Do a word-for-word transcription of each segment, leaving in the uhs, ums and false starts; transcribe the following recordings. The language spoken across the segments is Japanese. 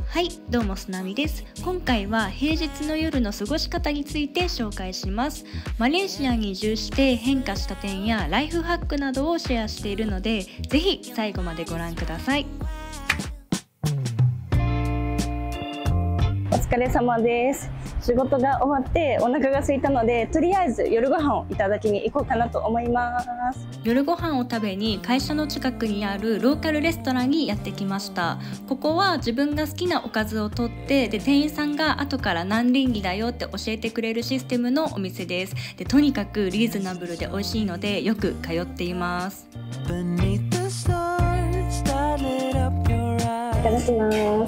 はい、どうもすなみです。今回は平日の夜の過ごし方について紹介します。マレーシアに移住して変化した点やライフハックなどをシェアしているので、ぜひ最後までご覧ください。 お疲れ様です。仕事が終わってお腹が空いたので、とりあえず夜ご飯をいただきに行こうかなと思います。 夜ご飯を食べに会社の近くにあるローカルレストランにやってきました。ここは自分が好きなおかずを取って、で店員さんが後から何リンギだよって教えてくれるシステムのお店です。でとにかくリーズナブルで美味しいのでよく通っています。 いただきます。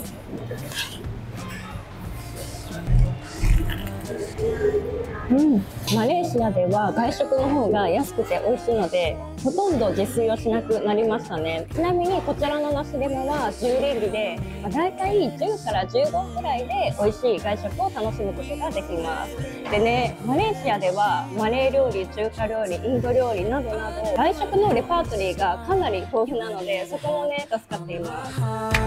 うん、マレーシアでは外食の方が安くて美味しいので、ほとんど自炊をしなくなりましたね。ちなみにこちらのナシレモはじゅうリンギで、まあ、だいたいじゅうからじゅうごくらいで美味しい外食を楽しむことができます。でね、マレーシアではマレー料理、中華料理、インド料理などなど外食のレパートリーがかなり豊富なので、そこもね助かっています。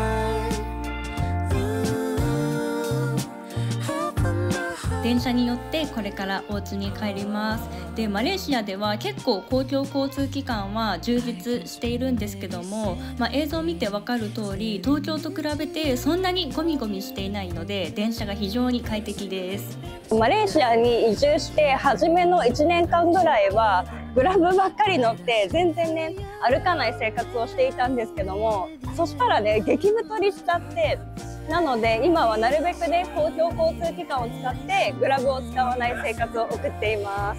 電車に乗ってこれからお家に帰ります。でマレーシアでは結構公共交通機関は充実しているんですけども、まあ、映像を見て分かる通り東京と比べてそんなにゴミゴミしていないので、電車が非常に快適です。 マレーシアに移住して初めのいちねんかんぐらいはグラブばっかり乗って全然ね歩かない生活をしていたんですけども、そしたらね激太りしちゃって、なので今はなるべくね公共交通機関を使ってグラブを使わない生活を送っています。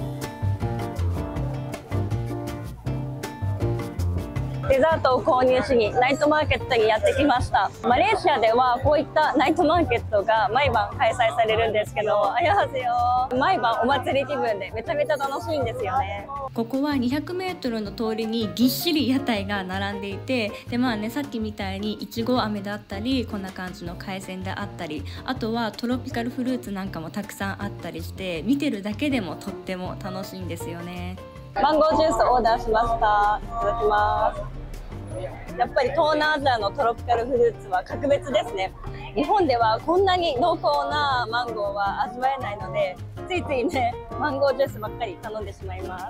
デザートを購入しにナイトマーケットにやってきました。マレーシアではこういったナイトマーケットが毎晩開催されるんですけど、あやはせよ、毎晩お祭り気分でめちゃめちゃ楽しいんですよね。 ここはにひゃくメートルの通りにぎっしり屋台が並んでいて、でまあねさっきみたいにいちご飴だったりこんな感じの海鮮であったり、あとはトロピカルフルーツなんかもたくさんあったりして、見てるだけでもとっても楽しいんですよね。 マンゴージュースオーダーしました。いただきます。やっぱり東南アジアのトロピカルフルーツは格別ですね。日本ではこんなに濃厚なマンゴーは味わえないので、ついついねマンゴージュースばっかり頼んでしまいます。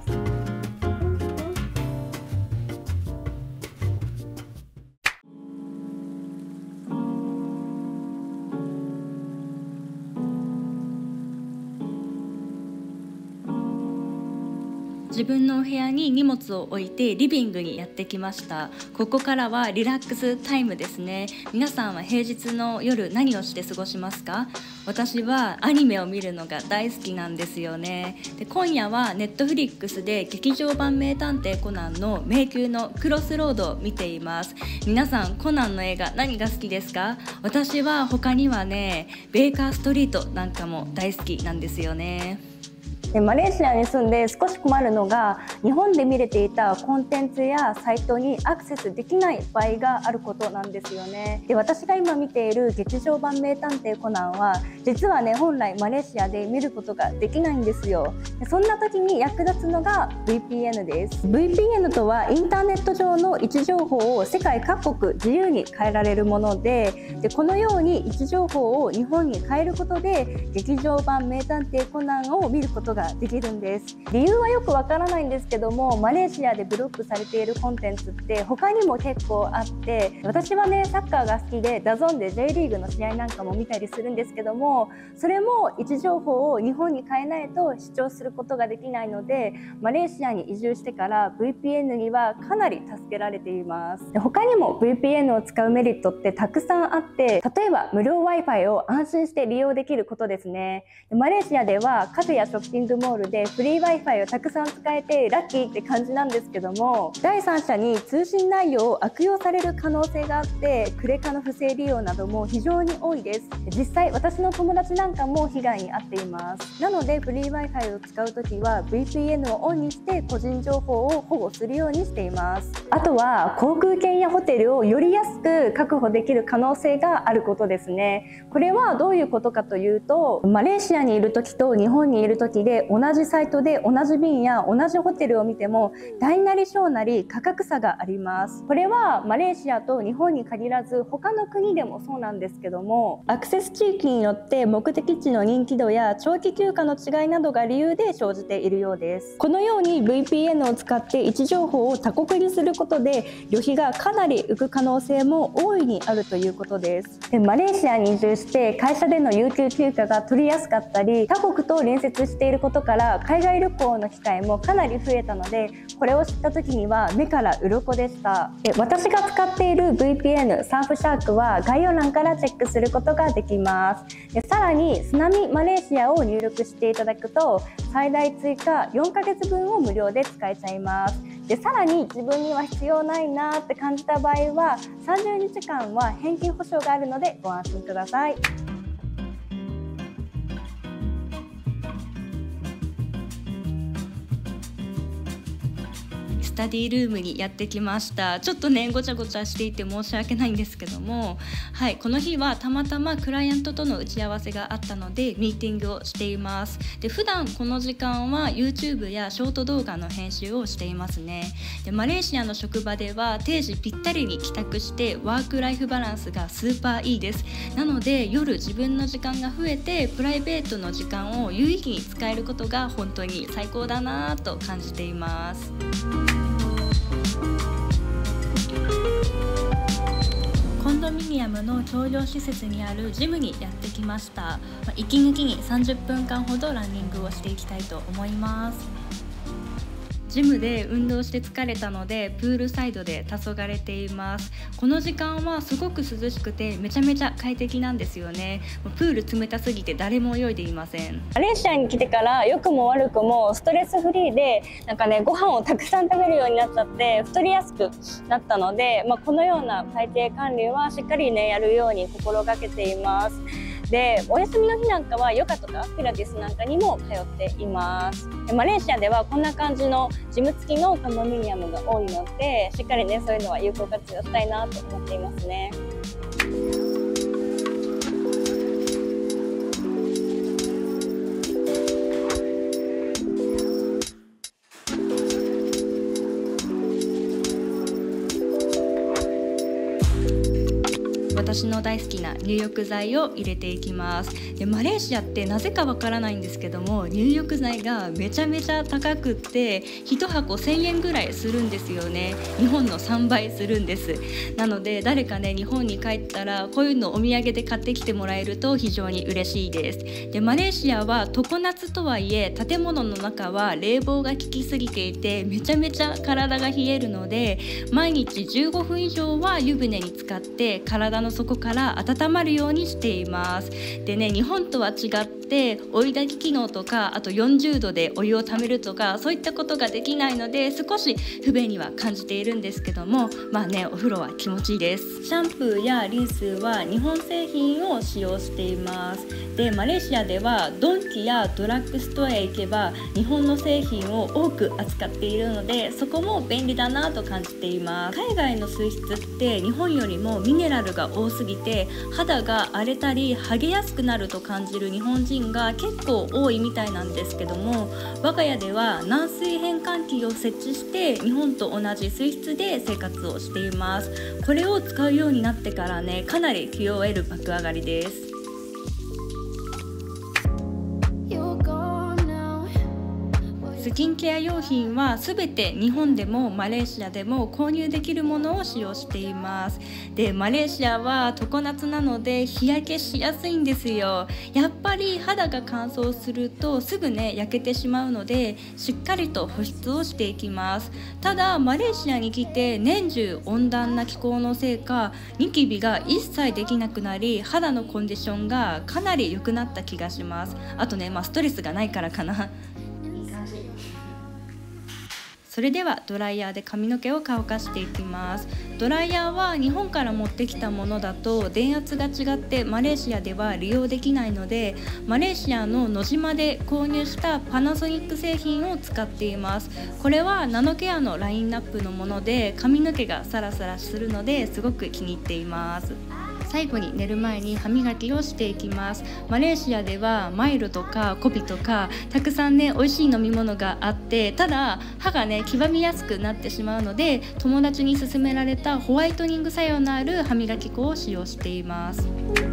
自分のお部屋に荷物を置いてリビングにやってきました。ここからはリラックスタイムですね。皆さんは平日の夜何をして過ごしますか？私はアニメを見るのが大好きなんですよね。で今夜はネットフリックスで劇場版名探偵コナンの迷宮のクロスロードを見ています。皆さんコナンの映画何が好きですか？私は他にはねベイカーストリートなんかも大好きなんですよね。 でマレーシアに住んで少し困るのが、日本で見れていたコンテンツやサイトにアクセスできない場合があることなんですよね。で私が今見ている劇場版名探偵コナンは実はね本来マレーシアで見ることができないんですよ。でそんな時に役立つのが ブイピーエヌ です。 ブイピーエヌ とはインターネット上の位置情報を世界各国自由に変えられるもので、でこのように位置情報を日本に変えることで劇場版名探偵コナンを見ることができるんです。理由はよくわからないんですけども、マレーシアでブロックされているコンテンツって他にも結構あって、私はねサッカーが好きでダゾーンで J リーグの試合なんかも見たりするんですけども、それも位置情報を日本に変えないと視聴することができないので、マレーシアに移住してから ブイピーエヌ にはかなり助けられています。で他にも ブイピーエヌ を使うメリットってたくさんあって、例えば無料 Wi-Fi を安心して利用できることですね。でマレーシアではカフェやショッピングモールでフリー Wi-Fi をたくさん使えてラッキーって感じなんですけども、第三者に通信内容を悪用される可能性があって、クレカの不正利用なども非常に多いです。実際私の友友達なんかも被害に遭っています。なのでフリー Wi-Fi を使うときは ブイピーエヌ をオンにして個人情報を保護するようにしています。あとは航空券やホテルをより安く確保できる可能性があることですね。これはどういうことかというと、マレーシアにいる時と日本にいる時で同じサイトで同じ便や同じホテルを見ても大なり小なり価格差があります。これはマレーシアと日本に限らず他の国でもそうなんですけども、アクセス地域によって目的地の人気度や長期休暇の違いなどが理由で生じているようです。このように ブイピーエヌ を使って位置情報を他国にすることで旅費がかなり浮く可能性も大いにあるということです。でマレーシアに移住して会社での有給休暇が取りやすかったり、他国と隣接していることから海外旅行の機会もかなり増えたので、これを知った時には目から鱗でした。で私が使っている ブイピーエヌ サーフシャークは概要欄からチェックすることができます。でさらにスナミマレーシアを入力していただくと最大追加よんかげつぶんを無料で使えちゃいます。でさらに自分には必要ないなって感じた場合はさんじゅうにちかんは返金保証があるのでご安心ください。 スタディルームにやってきました。ちょっとねごちゃごちゃしていて申し訳ないんですけども、はい、この日はたまたまクライアントとの打ち合わせがあったのでミーティングをしています。で普段この時間は YouTube やショート動画の編集をしていますね。でマレーシアの職場では定時ぴったりに帰宅してワークライフバランスがスーパーいいです。なので夜自分の時間が増えてプライベートの時間を有意義に使えることが本当に最高だなと感じています。コンドミニアムの共用施設にあるジムにやってきました。まあ、息抜きにさんじゅっぷんかんほどランニングをしていきたいと思います。ジムで運動して疲れたのでプールサイドで黄昏ています。この時間はすごく涼しくてめちゃめちゃ快適なんですよね。プール冷たすぎて誰も泳いでいません。 マレーシアに来てから良くも悪くもストレスフリーでなんかねご飯をたくさん食べるようになっちゃって太りやすくなったので、まあ、このような体型管理はしっかりねやるように心がけています。でお休みの日なんかはヨガとかピラティスなんかにも通っています。でマレーシアではこんな感じのジム付きのコンドミニアムが多いのでしっかりねそういうのは有効活用したいなと思っていますね。 私の大好きな入浴剤を入れていきます。でマレーシアってなぜかわからないんですけども入浴剤がめちゃめちゃ高くっていちはこせんえんぐらいするんですよね。日本のさんばいするんです。なので誰かね日本に帰ったらこういうのをお土産で買ってきてもらえると非常に嬉しいです。でマレーシアは常夏とはいえ建物の中は冷房が効きすぎていてめちゃめちゃ体が冷えるので毎日じゅうごふん以上は湯船に浸かって体の底から温まるようにしています。でね日本とは違って追い焚き機能とかあとよんじゅうどでお湯をためるとかそういったことができないので少し不便には感じているんですけども、まあねお風呂は気持ちいいです。シャンプーやリンスは日本製品を使用しています。でマレーシアではドンキやドラッグストアへ行けば日本の製品を多く扱っているのでそこも便利だなと感じています。海外の水質って日本よりもミネラルが多すぎて肌が荒れたり剥げやすくなると感じる日本人が結構多いみたいなんですけども、我が家では軟水変換器を設置して日本と同じ水質で生活をしています。これを使うようになってからねかなり キューオーエル 爆上がりです。スキンケア用品はすべて日本でもマレーシアでも購入できるものを使用しています。でマレーシアは常夏なので日焼けしやすいんですよ。やっぱり肌が乾燥するとすぐね焼けてしまうのでしっかりと保湿をしていきます。ただマレーシアに来て年中温暖な気候のせいかニキビが一切できなくなり肌のコンディションがかなり良くなった気がします。あとね、まあ、ストレスがないからかな。 それではドライヤーで髪の毛を乾かしていきます。ドライヤーは日本から持ってきたものだと電圧が違ってマレーシアでは利用できないので、マレーシアのノジマで購入したパナソニック製品を使っています。これはナノケアのラインナップのもので、髪の毛がサラサラするのですごく気に入っています。最後に寝る前に歯磨きをしていきます。マレーシアではマイルとかコピとかたくさんね美味しい飲み物があって、ただ歯がね黄ばみやすくなってしまうので、友達に勧められたホワイトニング作用のある歯磨き粉を使用しています。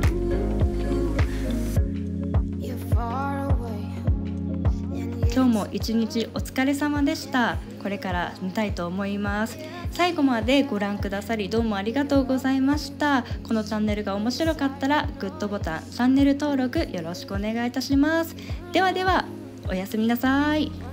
今日も一日お疲れ様でした。これから寝たいと思います。最後までご覧くださりどうもありがとうございました。このチャンネルが面白かったらグッドボタン、チャンネル登録よろしくお願いいたします。ではでは、おやすみなさい。